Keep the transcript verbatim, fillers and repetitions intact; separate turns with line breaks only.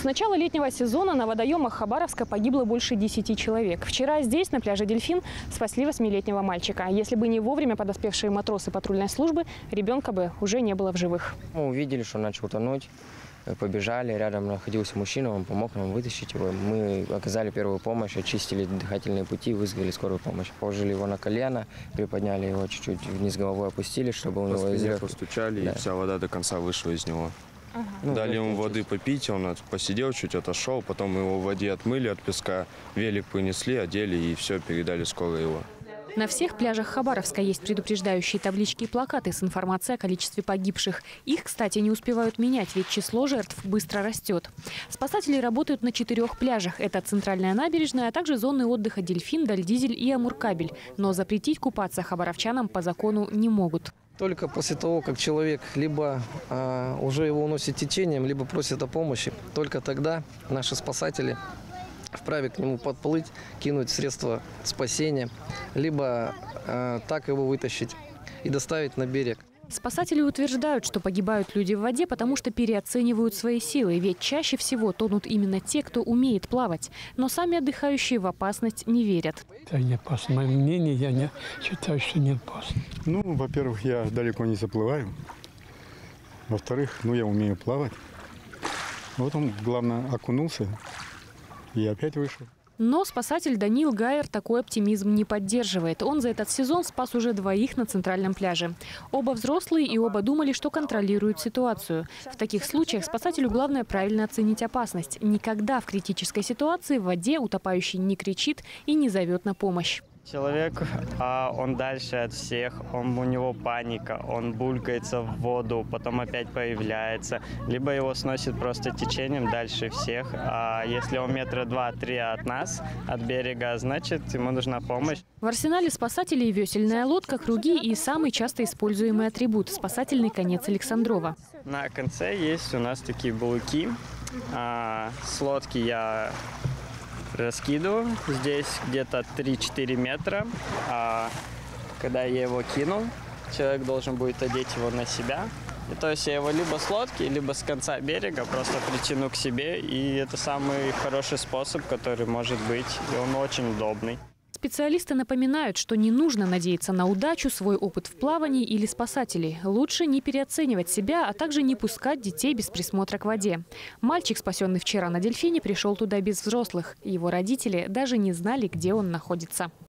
С начала летнего сезона на водоемах Хабаровска погибло больше десяти человек. Вчера здесь, на пляже «Дельфин», спасли восьмилетнего мальчика. Если бы не вовремя подоспевшие матросы патрульной службы, ребенка бы уже не было в живых.
Мы увидели, что он начал тонуть, побежали. Рядом находился мужчина, он помог нам вытащить его. Мы оказали первую помощь, очистили дыхательные пути, вызвали скорую помощь. Положили его на колено, приподняли его чуть-чуть вниз головой, опустили, чтобы у него изрек...
постучали, да. И вся вода до конца вышла из него.
Ага.
Ну, дали ему воды попить, он посидел, чуть отошел, потом его в воде отмыли от песка, велик принесли, одели и все, передали скорой его.
На всех пляжах Хабаровска есть предупреждающие таблички и плакаты с информацией о количестве погибших. Их, кстати, не успевают менять, ведь число жертв быстро растет. Спасатели работают на четырех пляжах. Это центральная набережная, а также зоны отдыха «Дельфин», «Дальдизель» и «Амуркабель». Но запретить купаться хабаровчанам по закону не могут.
Только после того, как человек либо а, уже его уносит течением, либо просит о помощи, только тогда наши спасатели вправе к нему подплыть, кинуть средства спасения, либо э, так его вытащить и доставить на берег.
Спасатели утверждают, что погибают люди в воде, потому что переоценивают свои силы. Ведь чаще всего тонут именно те, кто умеет плавать. Но сами отдыхающие в опасность не верят.
Это не опасно. Мое мнение, я не считаю, что не опасно.
Ну, во-первых, я далеко не заплываю. Во-вторых, ну, я умею плавать. Вот он, главное, окунулся. И опять вышел.
Но спасатель Даниил Гайер такой оптимизм не поддерживает. Он за этот сезон спас уже двоих на центральном пляже. Оба взрослые и оба думали, что контролируют ситуацию. В таких случаях спасателю главное правильно оценить опасность. Никогда в критической ситуации в воде утопающий не кричит и не зовет на помощь.
Человек, а он дальше от всех, он, у него паника, он булькается в воду, потом опять появляется. Либо его сносит просто течением дальше всех, а если он метра два-три от нас, от берега, значит ему нужна помощь.
В арсенале спасателей весельная лодка, круги и самый часто используемый атрибут – спасательный конец Александрова.
На конце есть у нас такие булыки. А, с лодки я раскидываю. Здесь где-то три-четыре метра. А когда я его кину, человек должен будет одеть его на себя. И то есть я его либо с лодки, либо с конца берега просто притяну к себе. И это самый хороший способ, который может быть. И он очень удобный.
Специалисты напоминают, что не нужно надеяться на удачу, свой опыт в плавании или спасателей. Лучше не переоценивать себя, а также не пускать детей без присмотра к воде. Мальчик, спасенный вчера на «Дельфине», пришел туда без взрослых. Его родители даже не знали, где он находится.